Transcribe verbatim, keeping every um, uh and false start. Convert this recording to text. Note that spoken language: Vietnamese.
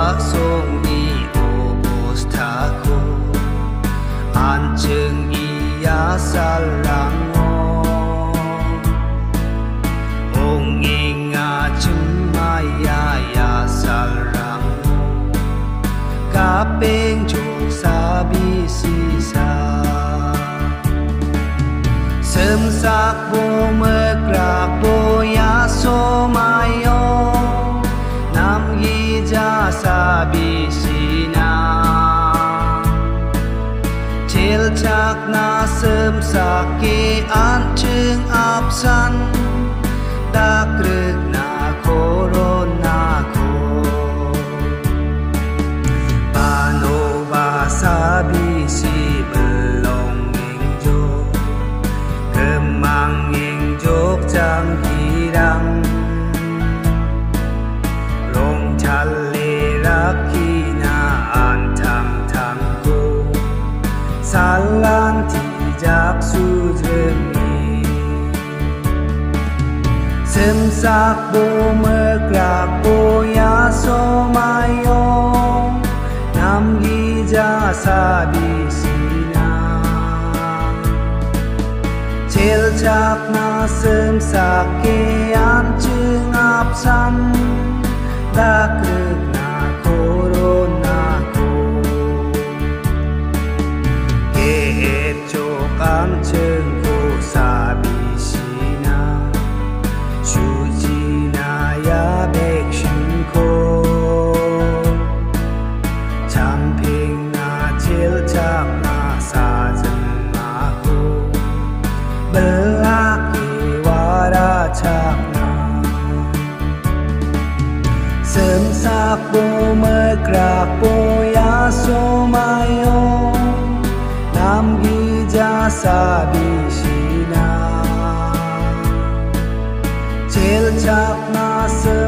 song i obos tako an chừng iya salango ong inga chumaya ya salango kapeng chok sabi sisa sớm sắc vô mơ lạc vô ya so mayo nam yi ja sabi sina chel chak na sớm sắc ke an chừng ap san ta krek na corona ko pano ba sabi si Jang hirang Rong chale rakina an thang thang ko Salan tijak su jemi Sem sak bo mơ klak bo ya so mayo Nam gi ja sabi sina Chel chak na sớm sắc ke an chừng ap san ta krek na corona ko ke et chok an chừng ko sabi sina chu ji na ya bek shin ko cham ping na chel chak na sa zen ma ko chak na sớm sắc bo mơ krak bo ya so mayo nam gi ja sabi sina chel chak na sớm